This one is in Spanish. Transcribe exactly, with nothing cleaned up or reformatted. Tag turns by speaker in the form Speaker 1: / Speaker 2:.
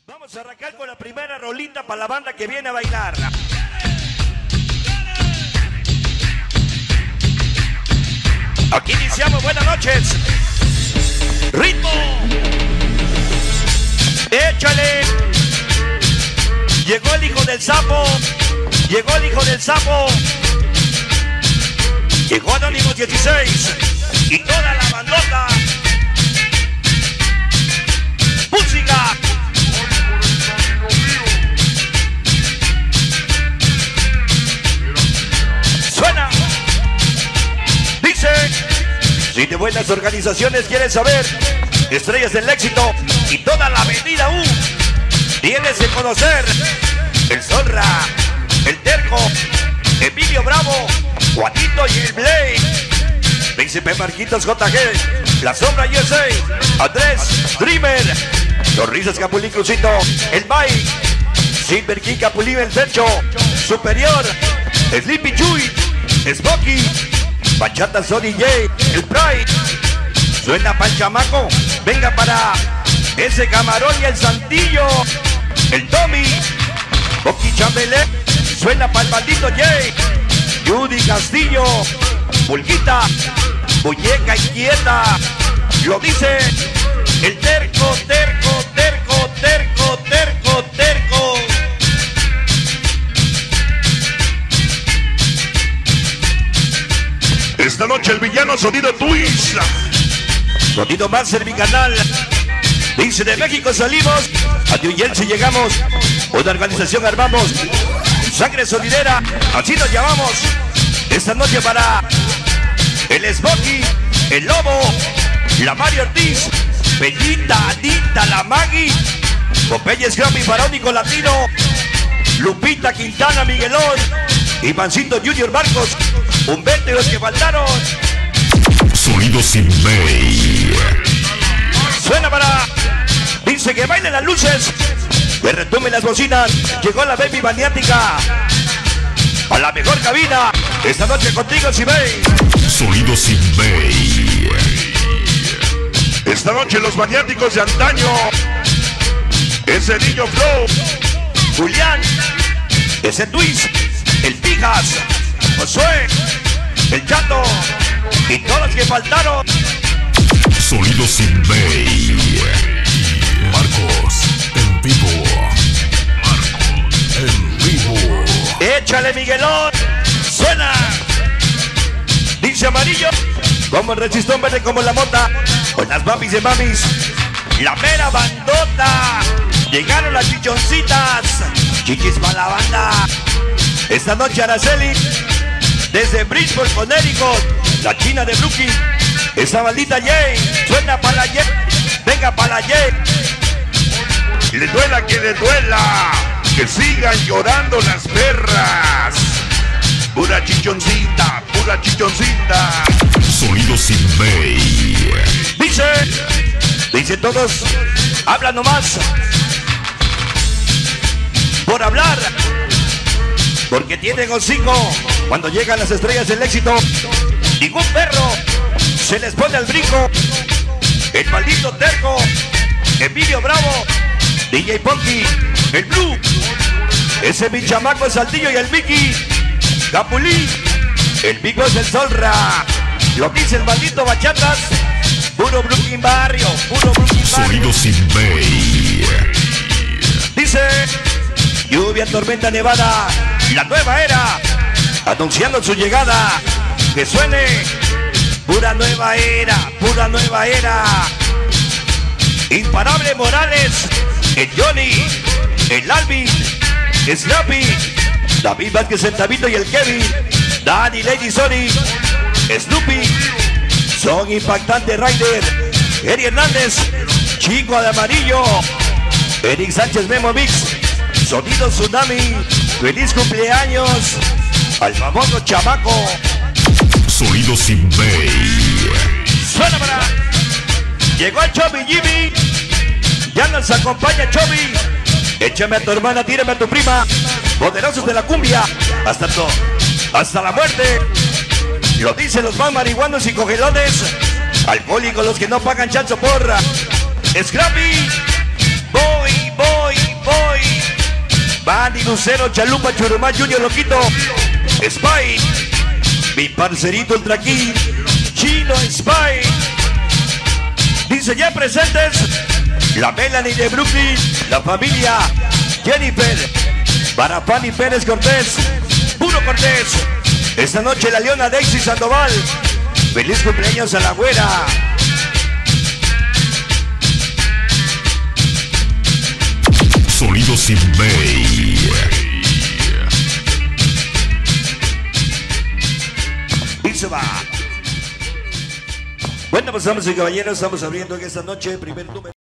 Speaker 1: Vamos a arrancar con la primera rolita para la banda que viene a bailar. Aquí iniciamos, buenas noches. Ritmo. Échale. Llegó el hijo del sapo. Llegó el hijo del sapo. Llegó Anónimos dieciséis. Y toda la bandota. Música. Suena. Dice. Si de buenas organizaciones quieres saber, estrellas del éxito y toda la avenida U, tienes que conocer el Zorra, el Terco, Emilio Bravo, Juanito y el Blade, Príncipe Marquitos J G, La Sombra U S A, Andrés, Dreamer, Los Risas Capulín Crucito, el Mike, Silver King Capulín el Techo, Superior, Sleepy Chuy, Smokey, Bachata Sony J, el Pride, suena para el chamaco, venga para ese camarón y el Santillo, el Tommy, Boqui Chambelé, suena para el maldito J, Judy Castillo, Pulguita, Muñeca Inquieta, lo dice el terco, terco, terco, terco, terco, terco.
Speaker 2: Esta noche el villano Sonido Twist.
Speaker 1: Sonido Master, mi canal. Dice de México salimos, a New Jersey llegamos, una organización armamos, sangre sonidera, así nos llamamos. Esta noche para el Smokey, el Lobo, la Mario Ortiz, Bellita, Anita, la Maggie, Popeye Scrappy, Parónico Latino, Lupita Quintana, Miguelón, Ivancito Junior Marcos, Humberto y los que faltaron.
Speaker 2: Sonido sin Bay.
Speaker 1: Suena para. Dice que bailen las luces, que retumen las bocinas. Llegó la baby maniática a la mejor cabina. Esta noche contigo, Sibey.
Speaker 2: Sonido sin Bay. Esta noche los maniáticos de antaño. Ese niño Flow,
Speaker 1: Julián, ese Twist, el Pijas, Josué, el Chato y todos los que faltaron.
Speaker 2: Sonido sin Bay. Marcos en vivo. Marcos en vivo.
Speaker 1: Échale, Miguelón. Suena. Dice amarillo, como el resistón verde, como la mota. Con las mamis de mamis, la mera bandota. Llegaron las chichoncitas, chichis para la banda. Esta noche Araceli, desde Bridgeport, Connecticut, la china de Brooklyn. Esa maldita Jay, suena para la Jay, venga para la Jay.
Speaker 2: Le duela que le duela, que sigan llorando las perras. Pura chichoncita, pura chichoncita. Sonido sin Bay.
Speaker 1: Dice, dice todos, habla nomás por hablar, porque tienen hocico cuando llegan las estrellas del éxito. Ningún perro se les pone al brinco. El maldito Terco, Emilio Bravo, D J Ponky, el Blue, ese mi chamaco, el Saltillo y el Mickey, Capulín, el Big Boss del Zorra, lo dice el maldito Bachatas, puro Brooklyn Barrio, puro Brooklyn Barrio.
Speaker 2: Sonido sin Bay.
Speaker 1: Dice, lluvia, tormenta, nevada, la nueva era, anunciando su llegada, que suene, pura nueva era, pura nueva era. Imparable Morales, el Johnny, el Alvin, Slappy, David Vázquez, el Tabito y el Kevin, Danny, Lady Sony, Snoopy, Son Impactante Rider, Eri Hernández, Chico de Amarillo, Eric Sánchez Memo Mix, Sonido Tsunami, feliz cumpleaños al famoso chamaco.
Speaker 2: Sonido sin Bay.
Speaker 1: Suena para. Llegó el Chubby Jimmy, ya nos acompaña Chubby. Échame a tu hermana, tírame a tu prima, poderosos de la cumbia, hasta todo, hasta la muerte. Lo dicen los más marihuanos y cogelones, alcohólicos los que no pagan chanzo porra. Scrappy, voy, voy, Lucero, Chalupa, Churumá, Junior, Loquito, Spy, mi parcerito el Traquín, Chino Spy. Dice ya presentes la Melanie de Brooklyn, la familia Jennifer, Barapani Pérez Cortés, Puro Cortés. Esta noche la Leona Daisy Sandoval. Feliz cumpleaños a la güera.
Speaker 2: Sonido Sin Bay.
Speaker 1: Y se va. Bueno, pues damas y caballeros, estamos abriendo en esta noche primer número.